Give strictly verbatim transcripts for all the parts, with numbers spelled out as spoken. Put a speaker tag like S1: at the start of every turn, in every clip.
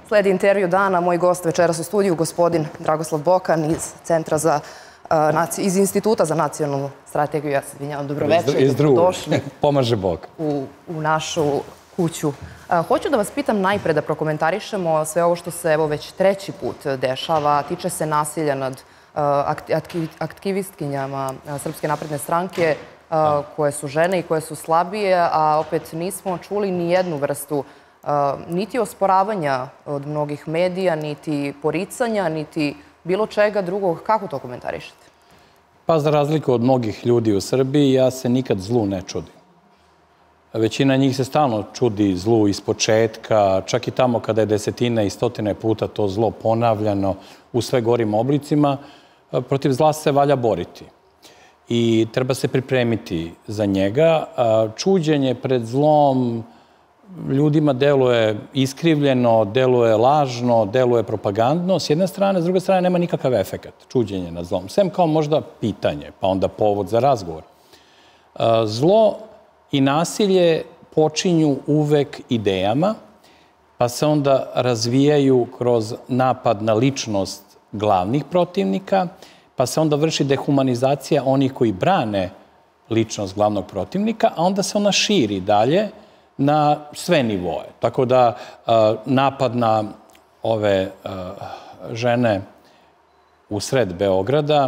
S1: Sledi intervju dana. Moj gost večeras u studiju, gospodin Dragoslav Bokan iz Centra za, iz Instituta za nacionalnu strategiju. Ja se izvinjavam, dobroveče i dobrodošli.
S2: Pomaže Bog.
S1: U, u našu kuću. Hoću da vas pitam najpre da prokomentarišemo sve ovo što se evo već treći put dešava. Tiče se nasilja nad aktivistkinjama Srpske napredne stranke, koje su žene i koje su slabije, a opet nismo čuli ni jednu vrstu niti osporavanja od mnogih medija, niti poricanja, niti bilo čega drugog. Kako to komentarišete?
S2: Pa za razliku od mnogih ljudi u Srbiji, ja se nikad zlu ne čudim. Većina njih se stalno čudi zlu iz početka, čak i tamo kada je desetine i stotine puta to zlo ponavljano u sve gorim oblicima. Protiv zla se valja boriti i treba se pripremiti za njega. Čuđenje pred zlom ljudima deluje iskrivljeno, deluje lažno, deluje propagandno. S jedne strane, s druge strane, nema nikakav efekat čuđenje nad zlom. Sem kao možda pitanje, pa onda povod za razgovor. Zlo i nasilje počinju uvek idejama, pa se onda razvijaju kroz napad na ličnost glavnih protivnika, pa se onda vrši dehumanizacija onih koji brane ličnost glavnog protivnika, a onda se ona širi dalje na sve nivoje. Tako da napad na ove žene u sred Beograda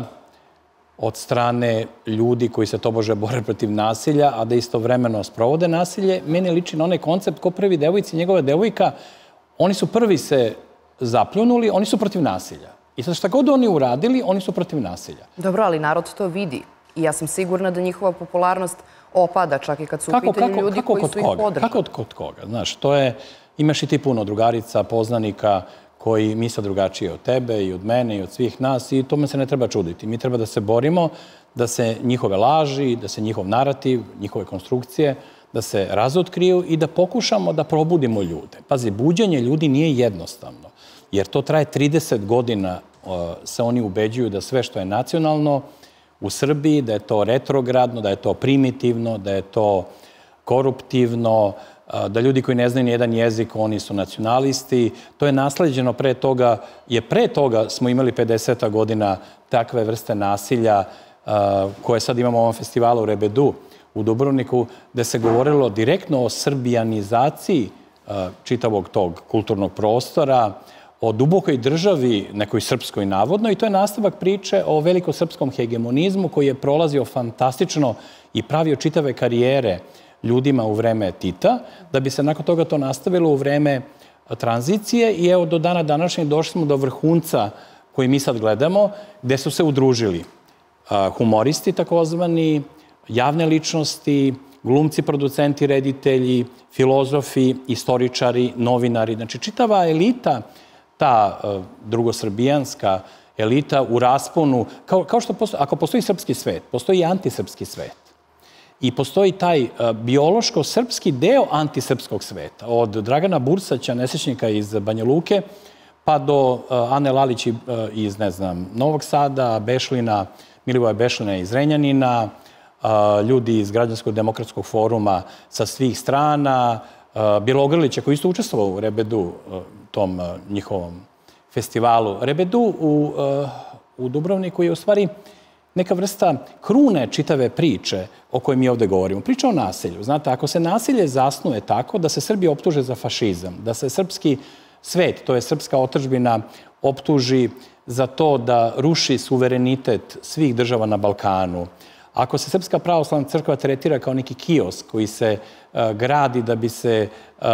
S2: od strane ljudi koji se tobože bore protiv nasilja, a da istovremeno sprovode nasilje, meni liči na onaj koncept ko prvi devojci i njegova devojka, oni su prvi se zapljunuli, oni su protiv nasilja. I sad šta god oni uradili, oni su protiv nasilja.
S1: Dobro, ali narod to vidi. I ja sam sigurna da njihova popularnost opada, čak i kad su u pitanju ljudi koji su ih podržali.
S2: Kako kod koga? Znaš, to je, imaš i ti puno drugarica, poznanika koji misle drugačije od tebe i od mene i od svih nas i tome se ne treba čuditi. Mi treba da se borimo, da se njihove laži, da se njihov narativ, njihove konstrukcije, da se razotkriju i da pokušamo da probudimo ljude. Pazi, buđenje ljudi nije jednostavno, jer to traje trideset godina, se oni ubeđuju da sve što je nacionalno u Srbiji, da je to retrogradno, da je to primitivno, da je to koruptivno, da ljudi koji ne znaju ni jedan jezik, oni su nacionalisti. To je nasleđeno pre toga, je pre toga smo imali pedeset godina takve vrste nasilja koje sad imamo u ovom festivalu u Rebedu u Dubrovniku, gde se govorilo direktno o srbijanizaciji čitavog tog kulturnog prostora, o dubokoj državi, nekoj srpskoj navodno, i to je nastavak priče o velikosrpskom hegemonizmu koji je prolazio fantastično i pravio čitave karijere ljudima u vreme Tita, da bi se nakon toga to nastavilo u vreme tranzicije i evo do dana današnjeg došli smo do vrhunca koji mi sad gledamo, gde su se udružili humoristi takozvani, javne ličnosti, glumci, producenti, reditelji, filozofi, istoričari, novinari. Znači, čitava elita, ta drugosrbijanska elita u rasponu, kao što postoji, ako postoji srpski svet, postoji i antisrpski svet. I postoji taj biološko-srpski deo antisrpskog sveta. Od Dragana Bursaća, nesrećnika iz Banja Luke, pa do Ane Lalić iz, ne znam, Novog Sada, Bešlina, Milivoja Bešlina iz Renjanina, ljudi iz Građanskog demokratskog foruma sa svih strana, Bjelogrlića koji isto učestvovao u Rebedu, tom njihovom festivalu. Rebedu u, u Dubrovniku je u stvari neka vrsta krune čitave priče o kojoj mi ovde govorimo. Priča o nasilju. Znate, ako se nasilje zasnuje tako da se Srbi optuže za fašizam, da se srpski svet, to je srpska otadžbina, optuži za to da ruši suverenitet svih država na Balkanu, ako se Srpska pravoslavna crkva tretira kao neki kiosk koji se gradi da bi se,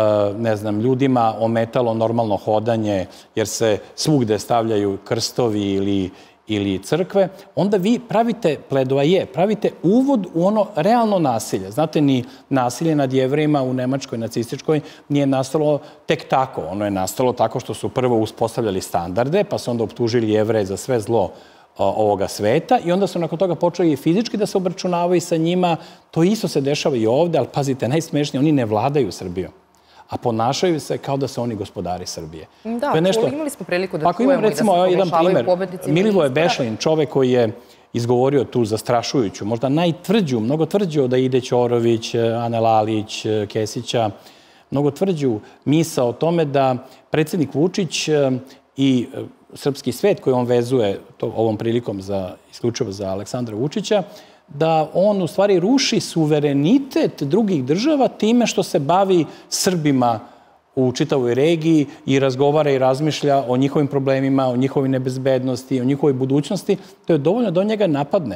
S2: ne znam, ljudima ometalo normalno hodanje jer se svugde stavljaju krstovi ili ili crkve, onda vi pravite pledoaje, pravite uvod u ono realno nasilje. Znate, ni nasilje nad Jevrejima u Nemačkoj nacističkoj nije nastalo tek tako. Ono je nastalo tako što su prvo uspostavljali standarde, pa su onda optužili Jevreje za sve zlo ovoga sveta i onda su nakon toga počeli i fizički da se obračunavaju sa njima. To isto se dešava i ovde, ali pazite, najsmešnije, oni ne vladaju Srbijom, a ponašaju se kao da su oni gospodari Srbije.
S1: Da, imali smo priliku da čujemo i da se proglašavaju pobednicima.
S2: Milivoje Bešlin, čovek koji je izgovorio tu zastrašujuću, možda najtvrđu, mnogo tvrđu da ide Ćorović, Ane Lalić, Kesića, mnogo tvrđu misao o tome da predsjednik Vučić i srpski svet koji on vezuje ovom prilikom za, isključivo za Aleksandra Vučića, da on u stvari ruši suverenitet drugih država time što se bavi Srbima u čitavoj regiji i razgovara i razmišlja o njihovim problemima, o njihovoj nebezbednosti, o njihovoj budućnosti. To je dovoljno da on njega napadne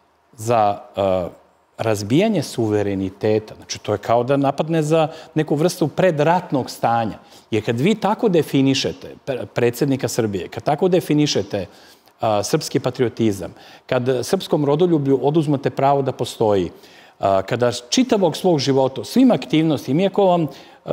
S2: za uh, razbijanje suvereniteta. Znači, to je kao da napadne za neku vrstu predratnog stanja. Jer kad vi tako definišete predsjednika Srbije, kad tako definišete uh, srpski patriotizam, kad srpskom rodoljublju oduzmete pravo da postoji, uh, kada čitavog svog života, svim aktivnostima, iako vam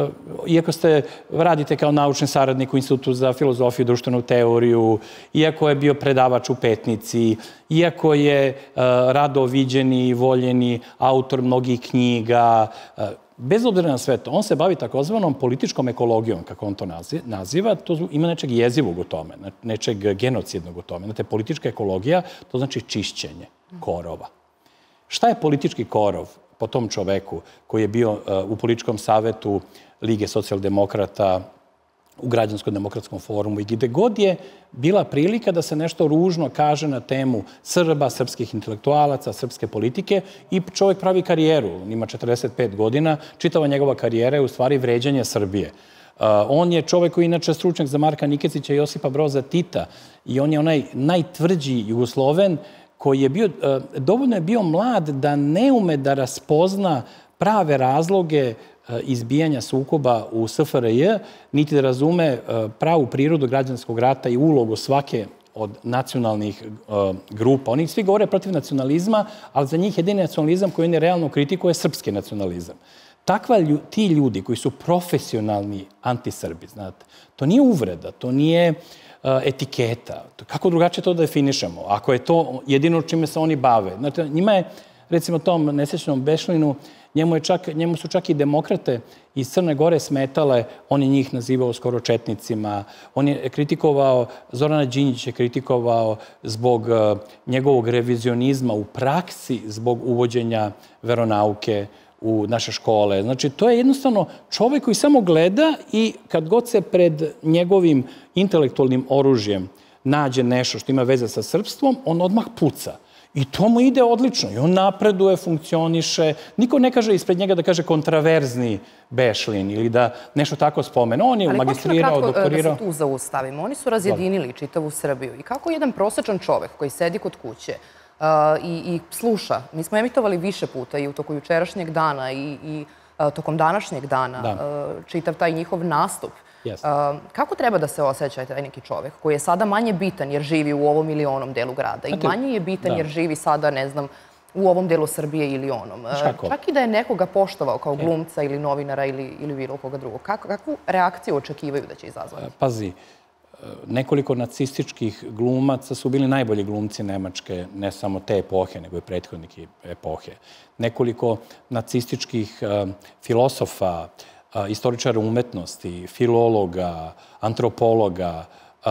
S2: iako ste radite kao naučni saradnik u Institutu za filozofiju i društvenu teoriju, iako je bio predavač u Petnici, iako je rado viđeni i voljeni autor mnogih knjiga, bez obzira na sve to, on se bavi takozvanom političkom ekologijom, kako on to naziva. To ima nečeg jezivog u tome, nečeg genocidnog u tome. Znate, politička ekologija, to znači čišćenje korova. Šta je politički korov po tom čoveku koji je bio u političkom savetu Lige socijaldemokrata, u Građansko-demokratskom forumu i gde god je bila prilika da se nešto ružno kaže na temu Srba, srpskih intelektualaca, srpske politike i čovjek pravi karijeru. On ima četrdeset pet godina, čitava njegova karijera je u stvari vređanje Srbije. On je čovjek koji je inače stručnjak za Marka Nikecića i Josipa Broza Tita i on je onaj najtvrđi Jugosloven koji je bio, dovoljno je bio mlad da ne ume da raspozna prave razloge izbijanja sukoba u S F R J, niti da razume pravu prirodu građanskog rata i ulogu svake od nacionalnih grupa. Oni svi govore protiv nacionalizma, ali za njih jedini nacionalizam koji oni realno kritikuje je srpski nacionalizam. Takva, ti ljudi koji su profesionalni antisrbi, znate, to nije uvreda, to nije etiketa. Kako drugačije to da definišemo? Ako je to jedino čime se oni bave. Znate, njima je, recimo tom nesrećnom Bešlinu, njemu, je čak, njemu su čak i demokrate iz Crne Gore smetale, on je njih nazivao skoro četnicima, on je kritikovao, Zorana Đinđić je kritikovao zbog uh, njegovog revizionizma u praksi, zbog uvođenja veronauke u naše škole. Znači, to je jednostavno čovjek koji samo gleda i kad god se pred njegovim intelektualnim oružjem nađe nešto što ima veze sa srpstvom, on odmah puca. I to mu ide odlično. I on napreduje, funkcioniše. Niko ne kaže ispred njega da kaže kontraverzni Bešlin ili da nešto tako spomene. On je magistrirao, doktorirao.
S1: Ali hoću da tu zaustavimo. Oni su razjedinili čitavu Srbiju. I kako jedan prosječan čovjek koji sedi kod kuće uh, i, i sluša, mi smo emitovali više puta i u toku jučerašnjeg dana i, i uh, tokom današnjeg dana uh, čitav taj njihov nastup. Yes. Uh, kako treba da se osjeća taj neki čovjek koji je sada manje bitan jer živi u ovom ili onom delu grada i manje je bitan da. jer živi sada, ne znam, u ovom delu Srbije ili onom. Uh, čak i da je nekoga poštovao kao glumca ili novinara ili, ili bilo koga drugog. Kako, kakvu reakciju očekivaju da će izazvati? Uh,
S2: pazi, nekoliko nacističkih glumaca su bili najbolji glumci Nemačke, ne samo te epohe, nego i prethodnike epohe. Nekoliko nacističkih uh, filosofa, istoričara umetnosti, filologa, antropologa,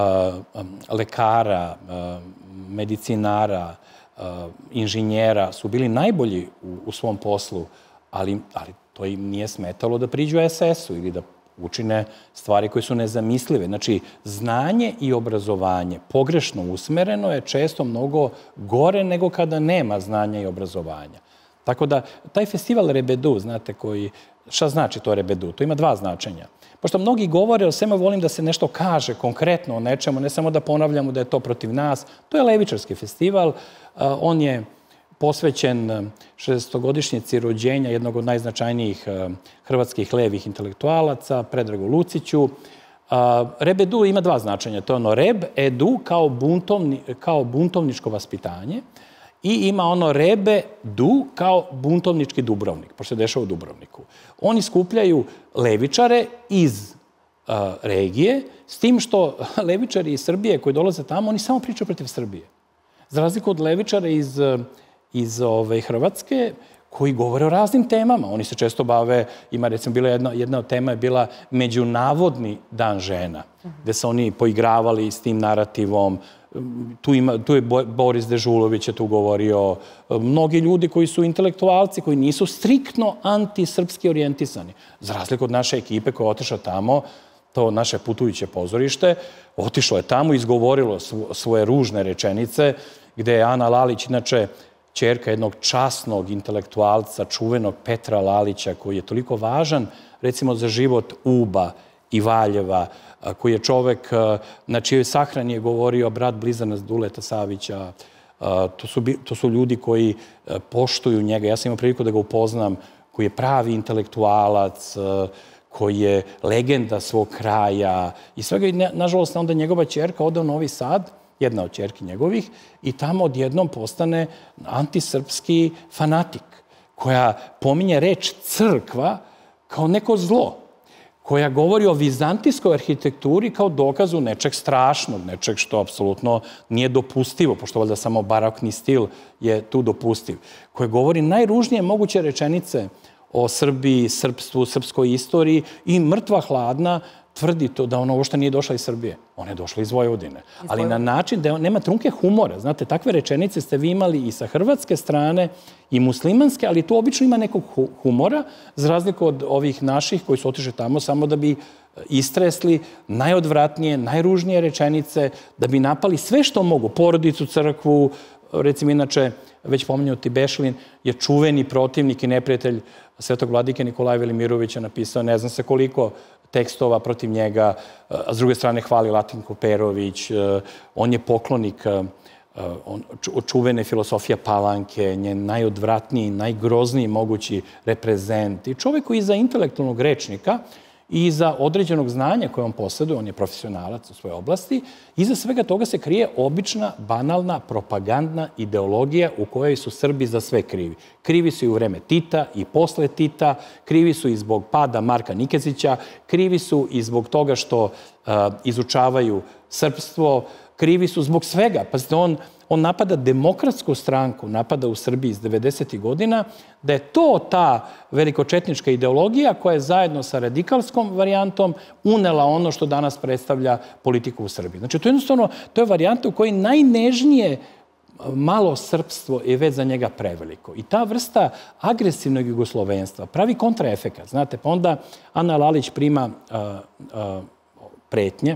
S2: lekara, medicinara, inženjera su bili najbolji u svom poslu, ali to im nije smetalo da priđu es es u ili da učine stvari koje su nezamislive. Znači, znanje i obrazovanje pogrešno usmereno je često mnogo gore nego kada nema znanja i obrazovanja. Tako da, taj festival Rebedu, znate, koji... Šta znači to Rebedu? To ima dva značenja. Pošto mnogi govore o svema, volim da se nešto kaže konkretno o nečemu, ne samo da ponavljamo da je to protiv nas. To je levičarski festival. On je posvećen šedesetogodišnjici rođenja jednog od najznačajnijih hrvatskih levih intelektualaca, Predragu Luciću. Rebedu ima dva značenja. To je ono reb, edu, kao, buntovni, kao buntovničko vaspitanje. I ima ono rebe, du, kao buntovnički Dubrovnik, pošto se dešava u Dubrovniku. Oni skupljaju levičare iz uh, regije, s tim što levičari iz Srbije koji dolaze tamo, oni samo pričaju protiv Srbije. Za razliku od levičara iz, iz ove, Hrvatske, koji govore o raznim temama. Oni se često bave, ima recimo bila jedna, jedna od tema je bila Međunavodni dan žena, gde se oni poigravali s tim narativom tu, ima, tu je Boris Dežulović je tu govorio, mnogi ljudi koji su intelektualci, koji nisu striktno antisrpski orijentisani. Za razliku od naše ekipe koja je otišla tamo, to naše putujuće pozorište, otišlo je tamo i izgovorilo svoje ružne rečenice, gde je Ana Lalić, inače ćerka jednog časnog intelektualca, čuvenog Petra Lalića, koji je toliko važan, recimo, za život Uba i Valjeva, koji je čovek na čijoj sahrani je govorio brat blizanac Duleta Savića. To su, to su ljudi koji poštuju njega. Ja sam imao priliku da ga upoznam, koji je pravi intelektualac, koji je legenda svog kraja i svega. I nažalost, onda njegova ćerka ode u Novi Sad, jedna od ćerki njegovih, i tamo odjednom postane antisrpski fanatik, koja pominje reč crkva kao neko zlo, koja govori o vizantijskoj arhitekturi kao dokazu nečeg strašnog, nečeg što apsolutno nije dopustivo, pošto valjda samo barokni stil je tu dopustiv, koja govori najružnije moguće rečenice o Srbiji, srpstvu, srpskoj istoriji i mrtva hladna tvrdi to da ona uopšte nije došla iz Srbije. Ona je došla iz Vojvodine. Ali na način da nema trunke humora. Znate, takve rečenice ste vi imali i sa hrvatske strane i muslimanske, ali tu obično ima nekog humora, za razliku od ovih naših koji su otišli tamo samo da bi istresli najodvratnije, najružnije rečenice, da bi napali sve što mogu. Porodicu, crkvu, recimo inače, već pomenuti Bešlin je čuveni protivnik i neprijatelj svetog vladike Nikolaja Velimirovića, napisao ne znam se koliko tekstova protiv njega, a s druge strane hvali Latinko Perović, on je poklonik čuvene filosofije Palanke, njen najodvratniji, najgrozniji mogući reprezent i čovjek koji iza intelektualnog rečnika i iza određenog znanja koje on posjeduje, on je profesionalac u svojoj oblasti, iza svega toga se krije obična, banalna, propagandna ideologija u kojoj su Srbi za sve krivi. Krivi su i u vreme Tita i posle Tita, krivi su i zbog pada Marka Nikezića, krivi su i zbog toga što uh, izučavaju srpstvo, krivi su zbog svega. Pazite, on, on napada demokratsku stranku, napada u Srbiji iz devedesetih godina, da je to ta velikočetnička ideologija koja je zajedno sa radikalskom varijantom unela ono što danas predstavlja politiku u Srbiji. Znači, to je jednostavno, to je varijanta u kojoj najnežnije malo srpstvo je već za njega preveliko. I ta vrsta agresivnog jugoslovenstva pravi kontraefekat. Znate, pa onda Ana Lalić prima uh, uh, pretnje,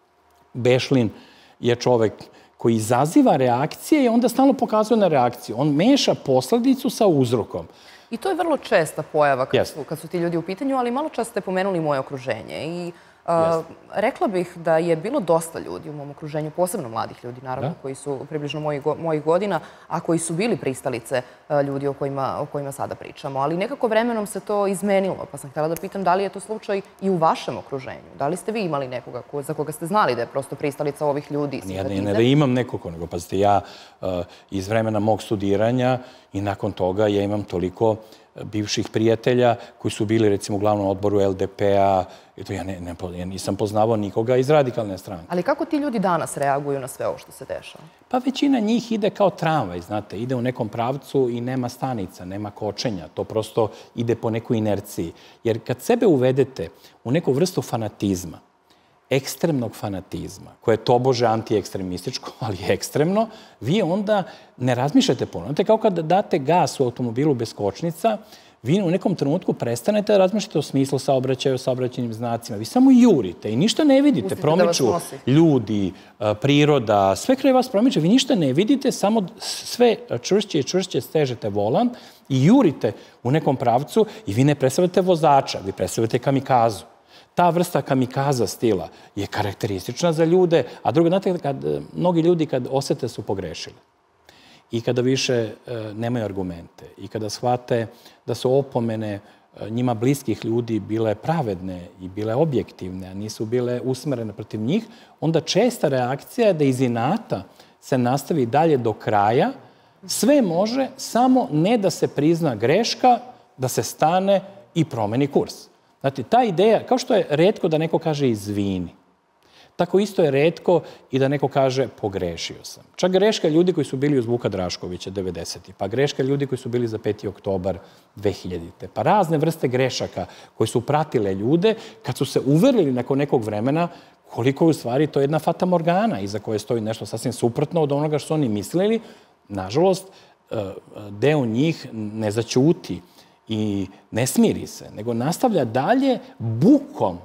S2: Bešlin je čovek koji izaziva reakcije i onda stalno pokazuje na reakciju. On meša posledicu sa uzrokom.
S1: I to je vrlo česta pojava kad, yes. su, kad su ti ljudi u pitanju, ali malo čas ste pomenuli moje okruženje. I uh, yes. rekla bih da je bilo dosta ljudi u mom okruženju, posebno mladih ljudi, naravno, da? koji su približno mojih, mojih godina, a koji su bili pristalice uh, ljudi o kojima, o kojima sada pričamo. Ali nekako vremenom se to izmenilo, pa sam htjela da pitam da li je to slučaj i u vašem okruženju. Da li ste vi imali nekoga ko, za koga ste znali da je prosto pristalica ovih ljudi?
S2: Ne, ne, ne da imam nekoga, nego pazite, ja uh, iz vremena mog studiranja i nakon toga ja imam toliko bivših prijatelja koji su bili recimo u glavnom odboru L D P-a. Ja, ne, ne, ja nisam poznavao nikoga iz radikalne stranke.
S1: Ali kako ti ljudi danas reaguju na sve ovo što se dešava?
S2: Pa većina njih ide kao tramvaj, znate, ide u nekom pravcu i nema stanica, nema kočenja. To prosto ide po nekoj inerciji. Jer kad sebe uvedete u neku vrstu fanatizma, ekstremnog fanatizma, koje je tobože antiekstremističko, ali ekstremno, vi onda ne razmišljate puno. Znate, kao kad date gas u automobilu bez kočnica, vi u nekom trenutku prestanete da razmišljate o smislu saobraćaja, o saobraćajnim znacima. Vi samo jurite i ništa ne vidite. Promiču ljudi, priroda, sve kraj vas promiče. Vi ništa ne vidite, samo sve čvršće i čvršće stežete volan i jurite u nekom pravcu i vi ne predstavljate vozača, vi predstavljate kamikazu. Ta vrsta kamikaza stila je karakteristična za ljude, a drugo, znate, kad mnogi ljudi kad osete su pogrešili i kada više e, nemaju argumente i kada shvate da su opomene e, njima bliskih ljudi bile pravedne i bile objektivne, a nisu bile usmerene protiv njih, onda česta reakcija je da iz inata se nastavi dalje do kraja, sve može, samo ne da se prizna greška, da se stane i promeni kurs. Znate, ta ideja, kao što je retko da neko kaže izvini, tako isto je retko i da neko kaže pogrešio sam. Čak greška ljudi koji su bili uz Vuka Draškovića devedesetih, pa greška ljudi koji su bili za peti oktobar dvehiljadite, pa razne vrste grešaka koji su pratile ljude kad su se uverili nakon nekog vremena koliko je u stvari to jedna fatamorgana iza koje stoji nešto sasvim suprotno od onoga što su oni mislili. Nažalost, deo njih ne zaćuti i ne smiri se, nego nastavlja dalje bukom,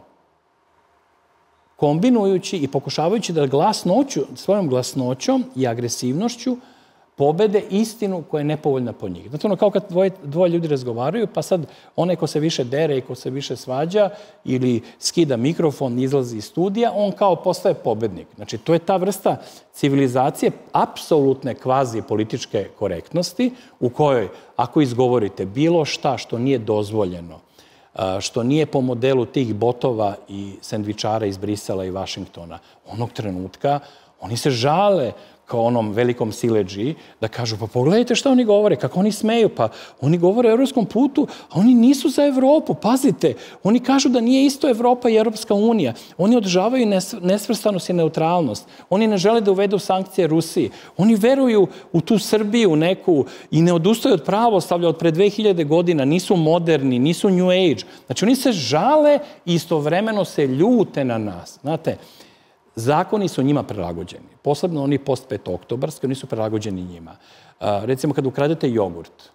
S2: kombinujući i pokušavajući da glasnoću, svojom glasnoćom i agresivnošću pobede istinu koja je nepovoljna po njih. Znači, ono kao kad dvoje, dvoje ljudi razgovaraju, pa sad onaj ko se više dere i ko se više svađa ili skida mikrofon, izlazi iz studija, on kao postaje pobednik. Znači, to je ta vrsta civilizacije apsolutne kvazi političke korektnosti u kojoj, ako izgovorite bilo šta što nije dozvoljeno, što nije po modelu tih botova i sendvičara iz Brisela i Vašingtona, onog trenutka oni se žale kao onom velikom siledži, da kažu, pa pogledajte šta oni govore, kako oni smeju, pa oni govore o evropskom putu, a oni nisu za Evropu, pazite, oni kažu da nije isto Evropa i Evropska unija, oni održavaju nesvrstanost i neutralnost, oni ne žele da uvedu sankcije Rusiji, oni veruju u tu Srbiju neku i ne odustaju od pravoslavlja od pre dve hiljade godina, nisu moderni, nisu New Age, znači oni se žale i istovremeno se ljute na nas, znate. Zakoni su njima prilagođeni. Posebno oni post-petooktobarski, oni su prilagođeni njima. Recimo, kad ukradete jogurt,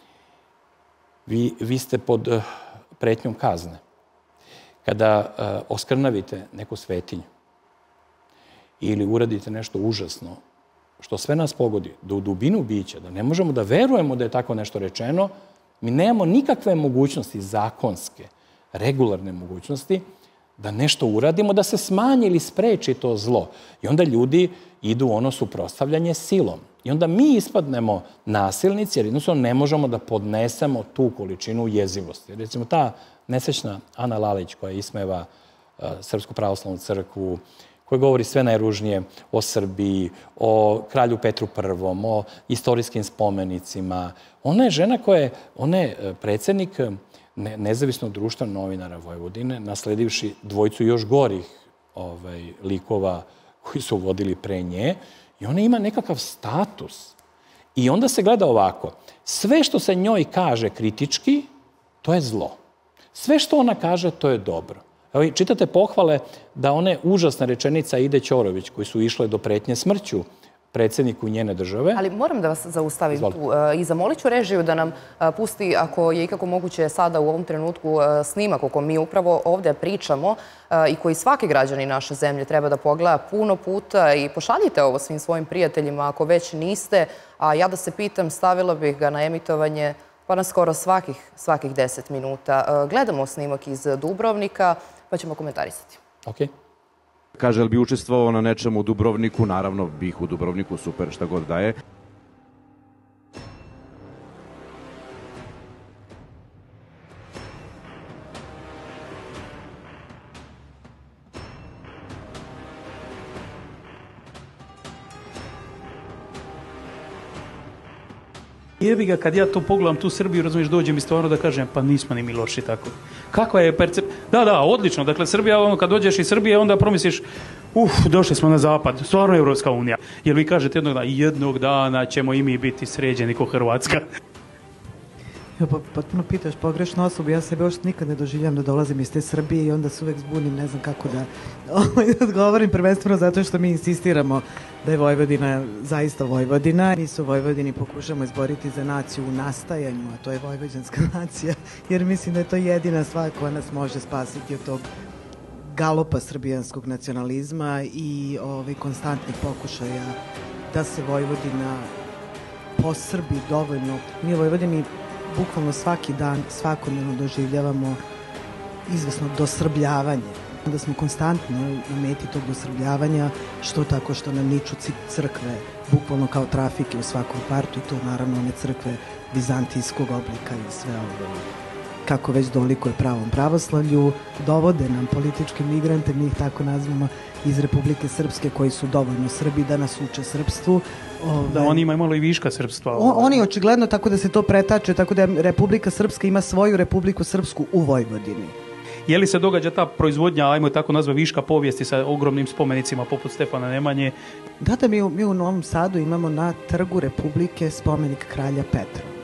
S2: vi, vi ste pod pretnjom kazne. Kada oskrnavite neku svetinju ili uradite nešto užasno, što sve nas pogodi, da u dubinu bića, da ne možemo da verujemo da je tako nešto rečeno, mi nemamo nikakve mogućnosti zakonske, regularne mogućnosti, da nešto uradimo, da se smanji ili spreči to zlo. I onda ljudi idu u ono suprotstavljanje silom. I onda mi ispadnemo nasilnici, jer jednostavno ne možemo da podnesemo tu količinu jezivosti. Recimo, ta nesrećna Ana Lalić, koja ismeva Srpsku pravoslavnu crkvu, koja govori sve najružnije o Srbiji, o kralju Petru Prvom, o istorijskim spomenicima. Ona je žena koja je, ona je predsjednik Nezavisnog društva novinara Vojvodine, nasledivši dvojcu još gorih likova koji su vodili pre nje, i ona ima nekakav status. I onda se gleda ovako. Sve što se njoj kaže kritički, to je zlo. Sve što ona kaže, to je dobro. Evo, čitate pohvale da one užasne rečenica Ide Ćorović, koji su išle do pretnje smrću predsjedniku njene države.
S1: Ali moram da vas zaustavim tu i zamolit ću režiju da nam pusti, ako je ikako moguće sada u ovom trenutku, snimak o kom mi upravo ovdje pričamo i koji svaki građanin naše zemlje treba da pogleda puno puta, i pošaljite ovo svim svojim prijateljima ako već niste, a ja da se pitam, stavila bih ga na emitovanje pa na skoro svakih, svakih deset minuta. Gledamo snimak iz Dubrovnika pa ćemo komentarisati.
S2: Okej.
S3: Kaže, ali bi učestvovao na nečemu u Dubrovniku? Naravno, bih u Dubrovniku, super, šta god da je.
S4: Jebi ga, kad ja to pogledam, tu Srbiju, razumiješ, dođem i stvarno da kažem, pa nismo ni mi loši tako. Kakva je percep... Da, da, odlično. Dakle, Srbija, ono, kad dođeš iz Srbije, onda promisliš, uf, došli smo na zapad, stvarno Evropska unija. Jer vi kažete jednog dana, jednog dana ćemo i mi biti sređeni ko Hrvatska.
S5: Ja, potpuno pitaš pogrešnu osobu, ja sebe još nikad ne doživljam da dolazim iz te Srbije i onda se uvek zbunim, ne znam kako da odgovorim, prvenstveno zato što mi insistiramo da je Vojvodina zaista Vojvodina. Mi se u Vojvodini pokušamo izboriti za naciju u nastajanju, a to je vojvođanska nacija, jer mislim da je to jedina stvar koja nas može spasiti od tog galopa srbijanskog nacionalizma i ovaj, konstantnih pokušaja da se Vojvodina posrbi dovoljno. Mi u Vojvodini bukvalno svaki dan, svakodnevno doživljavamo izvesno dosrbljavanje. Onda smo konstantno na meti tog dosrbljavanja, što tako što nam niču crkve, bukvalno kao trafike u svakom kvartu, i to naravno one crkve vizantijskog oblika i sve ovo. Kako već dolikuje pravom pravoslavlju, dovode nam političke migrante, mi ih tako nazvamo, iz Republike Srpske, koji su dovoljno Srbi da nas uče srpstvu.
S4: Da, oni imaju malo i viška srpstva.
S5: Oni očigledno, tako da se to pretače, tako da Republika Srpska ima svoju Republiku Srpsku u Vojvodini.
S4: Je li se događa ta proizvodnja, ajmo tako nazva, viška povijesti sa ogromnim spomenicima poput Stefana Nemanje?
S5: Da, da, mi u, mi u Novom Sadu imamo na Trgu Republike spomenik kralja Petra.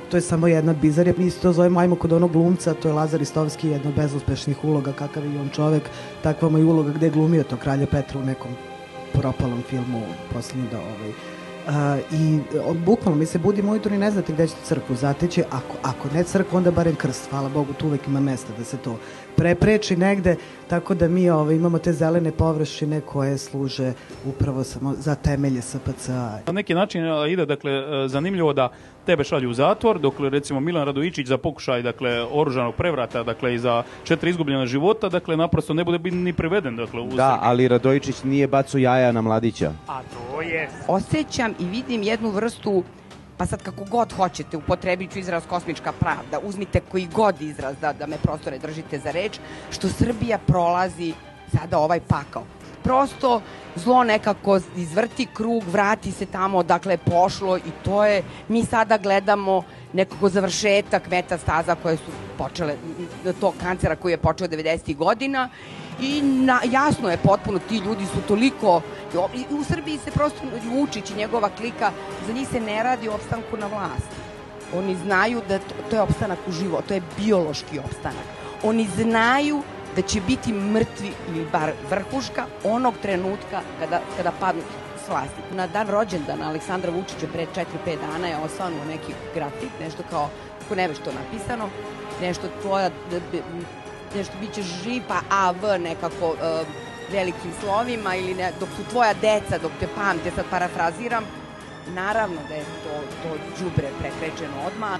S5: to je samo jedna bizarija. Mi se to zovemo, ajmo kod onog glumca, to je Lazar Istovski, jedna od bezuspešnih uloga, kakav je on čovek, takva mu je uloga gde je glumio to kralja Petra u nekom propalom filmu posljednji do ovaj. Uh, I on, bukvalno mi se budimo ujutro i ne znate gde ćete crkvu zateći, ako, ako ne crkvu, onda barem krst, hvala Bogu, tu uvek ima mesta da se to prepreči negde, tako da mi ovaj, imamo te zelene površine koje služe upravo samo za temelje S P C A.
S4: Na neki način ide, dakle, zanimljivo da tebe šalju u zatvor, dok recimo Milan Radojičić za pokušaj, dakle, oružanog prevrata, dakle, i za četiri izgubljena života, dakle, naprosto ne bude ni priveden, dakle, u
S3: Da,
S4: Srbiji.
S3: ali Radojičić nije bacio jaja na mladića.
S4: A to je...
S6: Osjećam i vidim jednu vrstu, pa sad kako god hoćete, upotrebit ću izraz kosmička pravda, uzmite koji god izraz da, da me prosto ne držite za reč, što Srbija prolazi sada ovaj pakao. Prosto zlo nekako izvrti krug, vrati se tamo odakle je pošlo i to je, mi sada gledamo nekako završetak metastaza koje su počele, tog kancera koji je počeo devedesetih godina i na, jasno je potpuno, ti ljudi su toliko, u Srbiji se prosto Vučić i njegova klika, za njih se ne radi o opstanku na vlasti. Oni znaju da to, to je opstanak u životu, to je biološki opstanak. Oni znaju da će biti mrtvi ili bar vrhuška onog trenutka kada, kada padnu s vlasti. Na dan rođendana Aleksandra Vučića pre četiri pet dana je osvanuo neki grafit, nešto kao, kako ne što napisano, nešto tvoja, nešto bit će živ, pa A V nekako uh, velikim slovima, ili ne, dok su tvoja deca, dok te pamte, sad parafraziram, naravno da je to, to đubre prekrečeno odmah.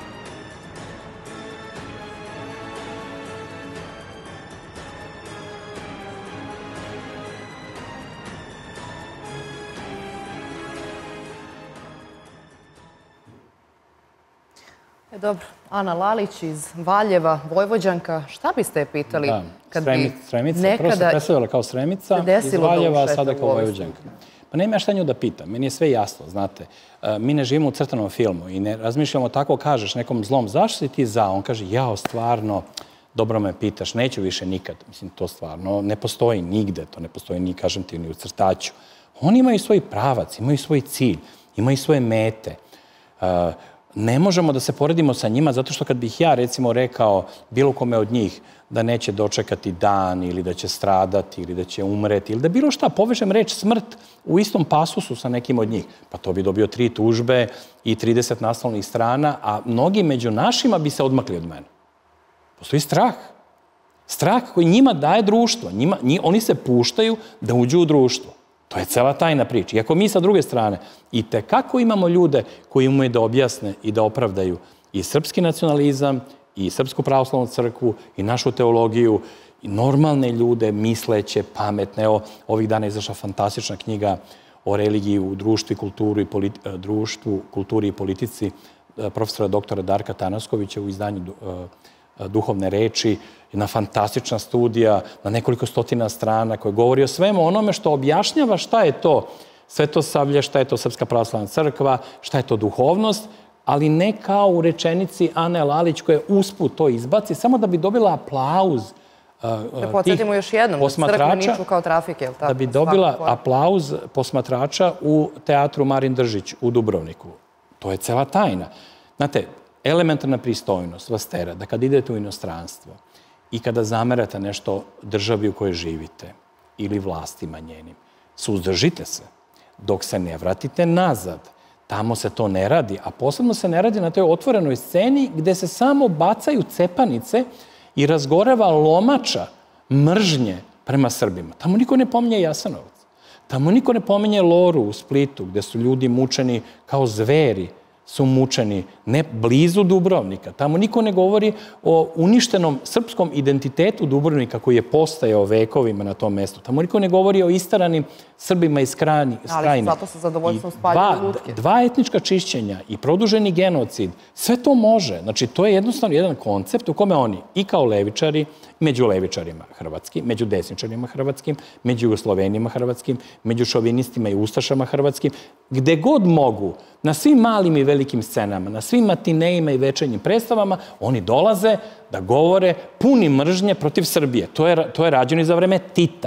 S1: E, dobro, Ana Lalić iz Valjeva, Vojvođanka, šta biste je pitali?
S2: Da,
S1: kad
S2: Sremi,
S1: bi
S2: Sremica,
S1: nekada
S2: prvo se predstavila kao Sremica, iz Valjeva, sada kao Vojvođanka. Pa nema šta nju da pitam, meni je sve jasno, znate. Mi ne živimo u crtanom filmu i ne razmišljamo tako, kažeš nekom zlom, zašto si ti za? On kaže, jao, stvarno, dobro me pitaš, neću više nikad. Mislim, to stvarno ne postoji nigde, to ne postoji ni, kažem ti, ni u crtaću. Oni imaju svoj pravac, imaju svoj cilj, imaju svoje mete. Ne možemo da se poredimo sa njima, zato što kad bih ja, recimo, rekao bilo kome od njih da neće dočekati dan ili da će stradati ili da će umreti ili da bilo šta, povežem reč smrt u istom pasusu sa nekim od njih, pa to bi dobio tri tužbe i trideset naslovnih strana, a mnogi među našima bi se odmakli od mene. Postoji strah. Strah koji njima daje društvo. Njima, nji, oni se puštaju da uđu u društvo. To je cela tajna priča. Iako mi sa druge strane i tekako imamo ljude koji umeju da objasne i da opravdaju i srpski nacionalizam, i Srpsku pravoslavnu crkvu, i našu teologiju, i normalne ljude, misleće, pametne. Evo, ovih dana je izašla fantastična knjiga o religiji u društvu i kulturi i, politi društvu, kulturi i politici profesora doktora Darka Tanaskovića u izdanju Duhovne reči, jedna fantastična studija na nekoliko stotina strana koja govori o svemu onome što objašnjava šta je to Svetosavlje, šta je to Srpska pravoslavna crkva, šta je to duhovnost, ali ne kao u rečenici Ane Lalić koja usput to izbaci, samo da bi dobila aplauz
S1: da podsjetimo još jednom, da crkve niču kao trafike,
S2: da bi dobila aplauz posmatrača u teatru Marin Držić u Dubrovniku. To je cela tajna. Znate, elementarna pristojnost vas tera da kad idete u inostranstvo i kada zamerate nešto državi u kojoj živite ili vlastima njenim, suzdržite se dok se ne vratite nazad. Tamo se to ne radi, a posebno se ne radi na toj otvorenoj sceni gde se samo bacaju cepanice i razgoreva lomača mržnje prema Srbima. Tamo niko ne pominje Jasenovac. Tamo niko ne pominje Loru u Splitu gde su ljudi mučeni kao zveri, su mučeni, ne blizu Dubrovnika. Tamo niko ne govori o uništenom srpskom identitetu Dubrovnika koji je postajao vekovima na tom mestu. Tamo niko ne govori o istaranim Srbima iz Krajine.
S1: Ali zato sa zadovoljstvom spaljuju lutke.
S2: Dva etnička čišćenja i produženi genocid, sve to može. Znači, to je jednostavno jedan koncept u kome oni i kao levičari, među levičarima hrvatskim, među desničarima hrvatskim, među Jugoslovenima hrvatskim, među šovinistima i ustašama hrvatskim, gde god mogu, na svim malim i velikim scenama, na svim matinejima i večernjim predstavama, oni dolaze da govore puni mržnje protiv Srbije. To je, to je rađeno i za vreme Tita.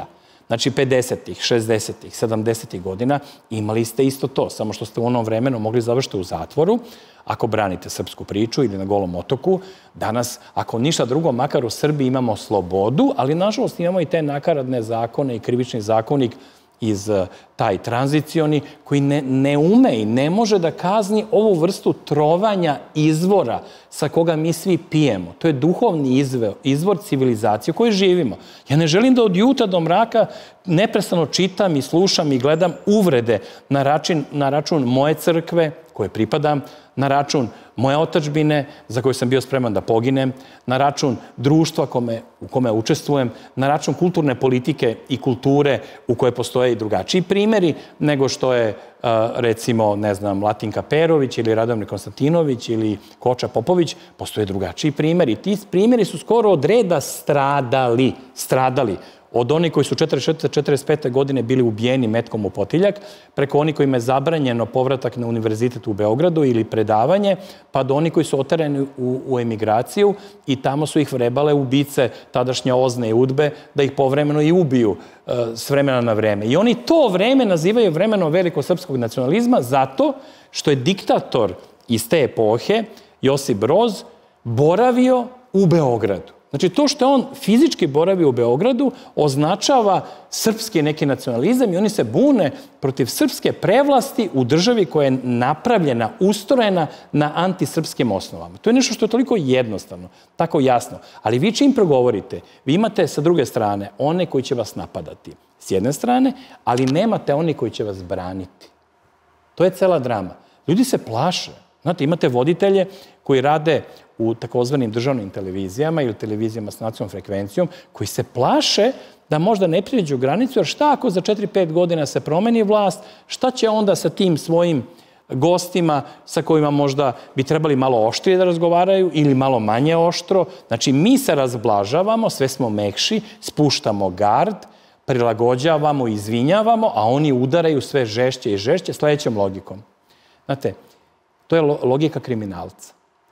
S2: Znači, pedesetih, šezdesetih, sedamdesetih godina imali ste isto to, samo što ste u onom vremenu mogli završiti u zatvoru, ako branite srpsku priču ili na Golom otoku. Danas, ako ništa drugo, makar u Srbiji imamo slobodu, ali nažalost imamo i te nakaradne zakone i krivični zakonik iz taj tranzicioni, koji ne, ne ume i ne može da kazni ovu vrstu trovanja izvora sa koga mi svi pijemo. To je duhovni izvor, izvor civilizacije u kojoj živimo. Ja ne želim da od jutra do mraka neprestano čitam i slušam i gledam uvrede na račun, na račun moje crkve, koje pripadam, na račun moje otadžbine, za koju sam bio spreman da poginem, na račun društva kome, u kome učestvujem, na račun kulturne politike i kulture u kojoj postoje i drugačiji primjeri nego što je, recimo, ne znam, Latinka Perović ili Radomir Konstantinović ili Koča Popović, postoje drugačiji primjeri. Ti primjeri su skoro od reda stradali, stradali. Od onih koji su četrdeset četvrte četrdeset pete godine bili ubijeni metkom u potiljak, preko onih kojima je zabranjeno povratak na univerzitet u Beogradu ili predavanje, pa do onih koji su oterani u, u emigraciju i tamo su ih vrebale ubice tadašnje Ozne i Udbe, da ih povremeno i ubiju uh, s vremena na vreme. I oni to vreme nazivaju vremenom velikog srpskog nacionalizma zato što je diktator iz te epohe, Josip Broz, boravio u Beogradu. Znači, to što je on fizički boravio u Beogradu označava srpski neki nacionalizam i oni se bune protiv srpske prevlasti u državi koja je napravljena, ustrojena na antisrpskim osnovama. To je nešto što je toliko jednostavno, tako jasno. Ali vi čim progovorite, vi imate sa druge strane one koji će vas napadati s jedne strane, ali nemate oni koji će vas braniti. To je cela drama. Ljudi se plaše. Znate, imate voditelje koji rade u takozvanim državnim televizijama ili televizijama s nacionalnom frekvencijom, koji se plaše da možda ne prijeđu granicu, jer šta ako za četiri pet godina se promeni vlast, šta će onda sa tim svojim gostima sa kojima možda bi trebali malo oštrije da razgovaraju ili malo manje oštro. Znači, mi se razblažavamo, sve smo mekši, spuštamo gard, prilagođavamo, izvinjavamo, a oni udaraju sve žešće i žešće sledećom logikom. Znate, to je logika kriminalca.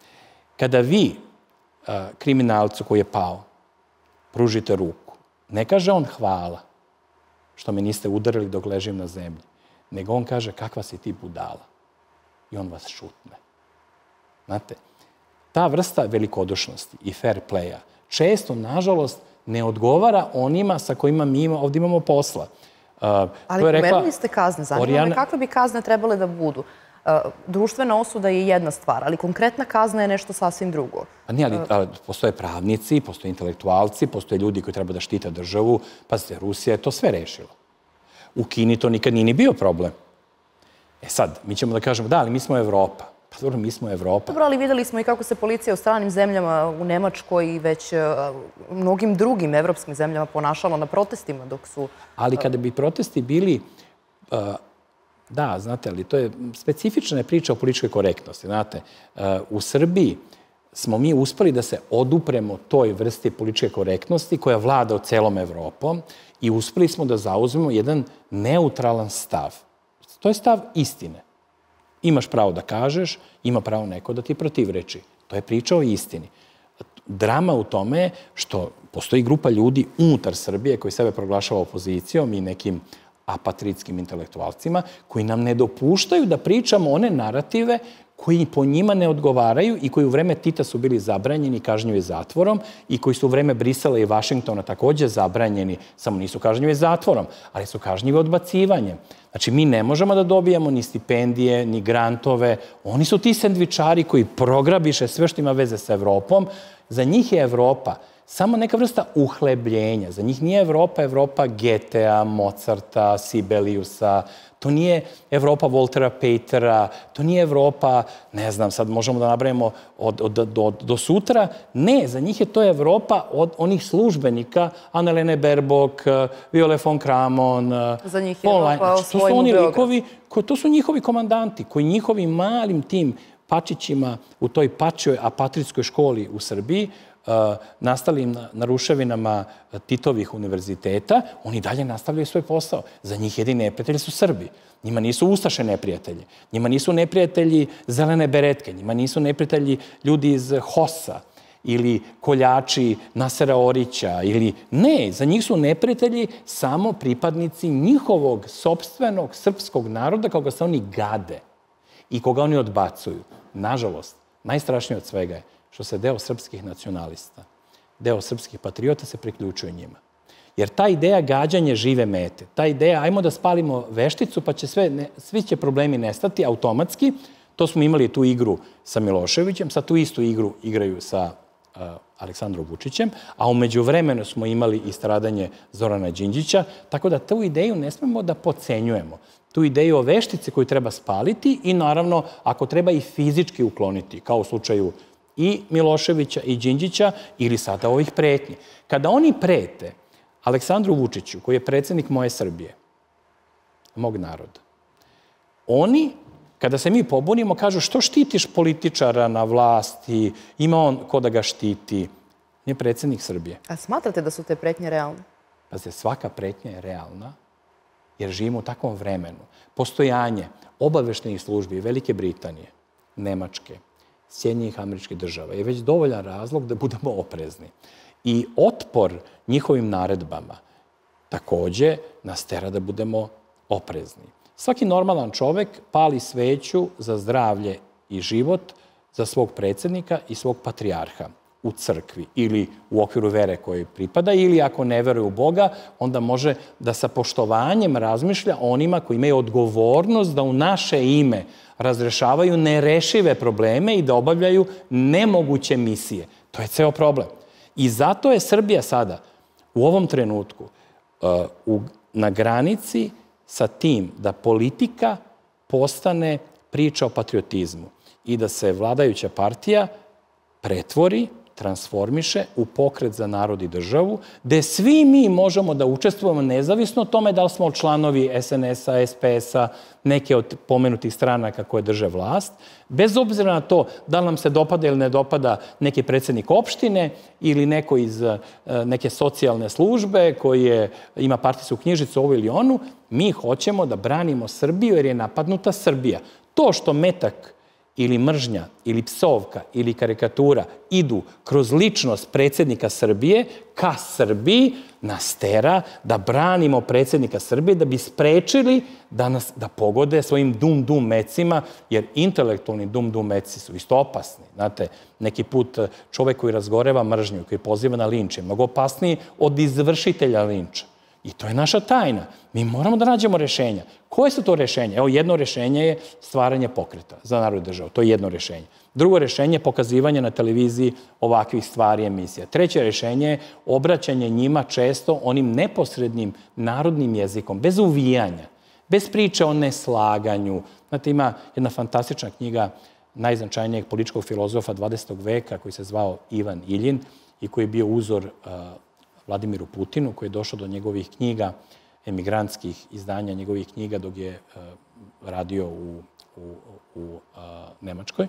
S2: Kada vi kriminalcu koji je pao pružite ruku, ne kaže on hvala što me niste udarili dok ležim na zemlji, nego on kaže kakva si ti budala i on vas šutne. Znate, ta vrsta velikodušnosti i fair playa često, nažalost, ne odgovara onima sa kojima mi ovdje imamo posla.
S1: Ali pomenuli ste kazne, zanima me kakve bi kazne trebale da budu? Društvena osuda je jedna stvar, ali konkretna kazna je nešto sasvim drugo.
S2: A nije, ali postoje pravnici, postoje intelektualci, postoje ljudi koji treba da štite državu. Pazite, Rusija je to sve rešila. U Kini to nikad nije ni bio problem. E sad, mi ćemo da kažemo, da, ali mi smo Evropa. Pa dobro, mi smo Evropa.
S1: Dobro, ali videli smo i kako se policija u stranim zemljama, u Nemačkoj i već mnogim drugim evropskim zemljama ponašala na protestima dok su...
S2: Ali kada bi protesti bili... Da, znate, ali to je specifična priča o političkoj korektnosti. Znate, u Srbiji smo mi uspeli da se odupremo toj vrsti političke korektnosti koja vlada o celom Evropom i uspeli smo da zauzmemo jedan neutralan stav. To je stav istine. Imaš pravo da kažeš, ima pravo neko da ti protivreči. To je priča o istini. Drama u tome je što postoji grupa ljudi unutar Srbije koji sebe proglašava opozicijom i nekim apatritskim intelektualcima, koji nam ne dopuštaju da pričamo one narative koji po njima ne odgovaraju i koji u vreme Tita su bili zabranjeni, kažnjivi zatvorom i koji su u vreme Brisela i Vašingtona također zabranjeni, samo nisu kažnjivi zatvorom, ali su kažnjivi odbacivanjem. Znači, mi ne možemo da dobijamo ni stipendije, ni grantove. Oni su ti sendvičari koji prograbiše sve što ima veze sa Evropom. Za njih je Evropa samo neka vrsta uhlebljenja. Za njih nije Evropa, Evropa Getea, Mozarta, Sibeliusa. To nije Evropa Voltera Petera. To nije Evropa, ne znam, sad možemo da nabrajemo od, od, do, do sutra. Ne, za njih je to Evropa od onih službenika, Annalene Baerbock, Viole von Kramon,
S1: za njih je Evropa osvojimo
S2: Beograd. To su njihovi komandanti, koji njihovim malim tim pačićima u toj pačoj apatritskoj školi u Srbiji, nastalim na ruševinama Titovih univerziteta, oni dalje nastavljaju svoj posao. Za njih jedini neprijatelji su Srbi. Njima nisu ustaše neprijatelji. Njima nisu neprijatelji zelene beretke. Njima nisu neprijatelji ljudi iz Hosa ili koljači Nasera Orića ili... Ne, za njih su neprijatelji samo pripadnici njihovog sopstvenog srpskog naroda koga se oni gade i koga oni odbacuju. Nažalost, najstrašnije od svega je što se deo srpskih nacionalista, deo srpskih patriota se priključuje njima. Jer ta ideja gađanja žive mete, ta ideja ajmo da spalimo vešticu pa će sve, ne, svi će problemi nestati automatski, to smo imali tu igru sa Miloševićem, sad tu istu igru igraju sa uh, Aleksandrom Vučićem, a umeđu vremenu smo imali i stradanje Zorana Đinđića, tako da tu ideju ne smemo da podcenjujemo. Tu ideju o veštici koju treba spaliti i naravno ako treba i fizički ukloniti, kao u slučaju i Miloševića i Đinđića ili sada ovih pretnji. Kada oni prete Aleksandru Vučiću, koji je predsjednik moje Srbije, mog naroda, oni, kada se mi pobunimo, kažu što štitiš političara na vlasti, ima on ko da ga štiti. Nije predsjednik Srbije.
S1: A smatrate da su te pretnje realne?
S2: Pazite, svaka pretnja je realna, jer živimo u takvom vremenu. Postojanje obaveštenih službi Velike Britanije, Nemačke, Sjedinjenih Američkih Država je već dovoljan razlog da budemo oprezni. I otpor njihovim naredbama takođe nas tera da budemo oprezni. Svaki normalan čovek pali sveću za zdravlje i život za svog predsjednika i svog patrijarha u crkvi ili u okviru vere kojoj pripada ili ako ne veruje u Boga, onda može da sa poštovanjem razmišlja o onima koji imaju odgovornost da u naše ime razrešavaju nerešive probleme i da obavljaju nemoguće misije. To je ceo problem. I zato je Srbija sada u ovom trenutku uh, na granici sa tim da politika postane priča o patriotizmu i da se vladajuća partija pretvori, transformiše u pokret za narod i državu, gde svi mi možemo da učestvujemo nezavisno o tome da li smo članovi es en es a, es pe es a, neke od pomenutih stranaka koje drže vlast, bez obzira na to da li nam se dopada ili ne dopada neki predsjednik opštine ili neko iz neke socijalne službe koji je, ima partijsku knjižicu ovu ili onu, mi hoćemo da branimo Srbiju jer je napadnuta Srbija. To što metak ili mržnja, ili psovka, ili karikatura idu kroz ličnost predsjednika Srbije ka Srbiji, nas tera da branimo predsjednika Srbije, da bi sprečili da nas da pogode svojim dum-dum mecima, jer intelektualni dum-dum meci su isto opasni. Znate, neki put čovek koji razgoreva mržnju, koji poziva na linč je mnogo opasniji od izvršitelja linča. I to je naša tajna. Mi moramo da nađemo rešenja. Koje su to rešenja? Evo, jedno rešenje je stvaranje pokreta za narod i državu. To je jedno rešenje. Drugo rešenje je pokazivanje na televiziji ovakvih stvari i emisija. Treće rešenje je obraćanje njima često onim neposrednim narodnim jezikom, bez uvijanja, bez priče o neslaganju. Znate, ima jedna fantastična knjiga najznačajnijeg političkog filozofa dvadesetog veka koji se zvao Ivan Iljin i koji je bio uzor uh, Vladimiru Putinu, koji je došao do njegovih knjiga, emigrantskih izdanja njegovih knjiga dok je uh, radio u, u, u uh, Nemačkoj,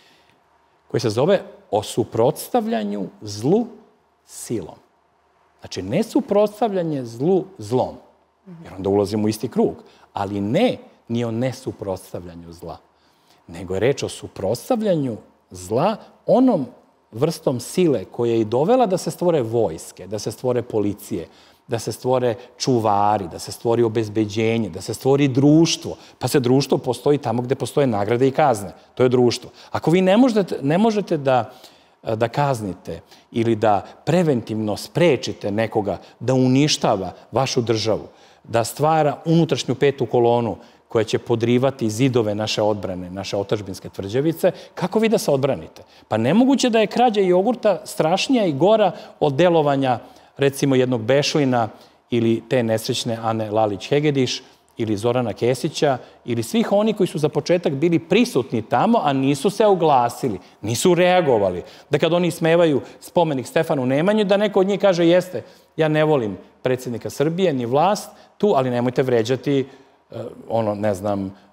S2: koji se zove O suprotstavljanju zlu silom. Znači, ne suprotstavljanje zlu zlom, jer onda ulazimo u isti krug, ali ne ni o nesuprotstavljanju zla, nego je reč o suprotstavljanju zla onom vrstom sile koja je i dovela da se stvore vojske, da se stvore policije, da se stvore čuvari, da se stvori obezbeđenje, da se stvori društvo. Pa se društvo postoji tamo gde postoje nagrade i kazne. To je društvo. Ako vi ne možete, ne možete da, da kaznite ili da preventivno sprečite nekoga da uništava vašu državu, da stvara unutrašnju petu kolonu koja će podrivati zidove naše odbrane, naše otadžbinske tvrđavice, kako vi da se odbranite? Pa nemoguće da je krađa jogurta strašnija i gora od delovanja recimo jednog Bešlina ili te nesrećne Ane Lalić-Hegediš ili Zorana Kesića ili svih oni koji su za početak bili prisutni tamo, a nisu se oglasili, nisu reagovali. Da kad oni smevaju spomenik Stefanu Nemanju, da neko od njih kaže jeste, ja ne volim predsjednika Srbije ni vlast tu, ali nemojte vređati ono, ne znam,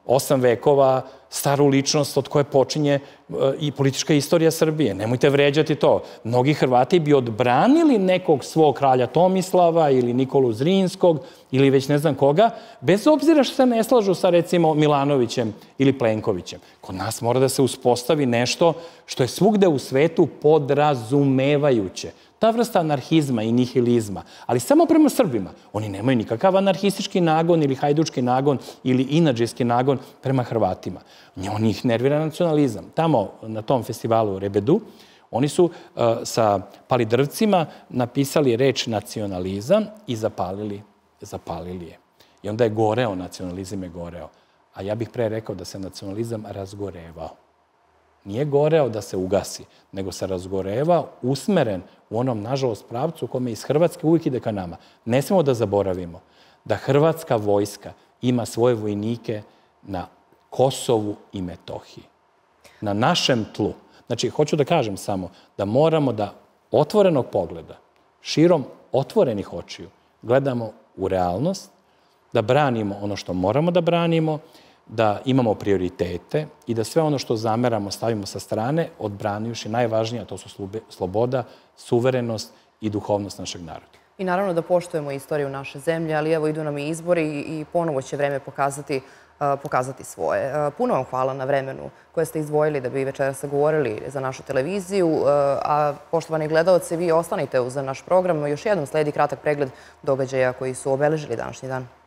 S2: osam vekova staru ličnost od koje počinje i politička istorija Srbije. Nemojte vređati to. Mnogi Hrvati bi odbranili nekog svog kralja Tomislava ili Nikolu Zrinskog ili već ne znam koga, bez obzira što se ne slažu sa, recimo, Milanovićem ili Plenkovićem. Kod nas mora da se uspostavi nešto što je svugde u svetu podrazumevajuće. Ta vrsta anarhizma i nihilizma, ali samo prema Srbima. Oni nemaju nikakav anarhistički nagon ili hajdučki nagon ili inadžijski nagon prema Hrvatima. Oni ih nervira nacionalizam. Tamo, na tom festivalu Rebedu, oni su sa palidrvcima napisali reč nacionalizam i zapalili, zapalili je. I onda je goreo, nacionalizam je goreo. A ja bih pre rekao da se nacionalizam razgorevao. Nije goreo da se ugasi, nego se razgorevao, usmeren u onom, nažalost, pravcu u kome iz Hrvatske uvijek ide ka nama. Ne smemo da zaboravimo da hrvatska vojska ima svoje vojnike na Kosovu i Metohiji. Na našem tlu. Znači, hoću da kažem samo da moramo da otvorenog pogleda, širom otvorenih očiju, gledamo u realnost, da branimo ono što moramo da branimo, da imamo prioritete i da sve ono što zameramo stavimo sa strane, odbranijuši najvažnije, a to su sloboda, suverenost i duhovnost našeg naroda.
S1: I naravno da poštujemo istoriju naše zemlje, ali evo idu nam i izbori i ponovo će vreme pokazati pokazati svoje. Puno vam hvala na vremenu koje ste izdvojili da bi večeras govorili za našu televiziju. A poštovani gledalci, vi ostanite uz naš program. Još jednom sledi kratak pregled događaja koji su obeležili današnji dan.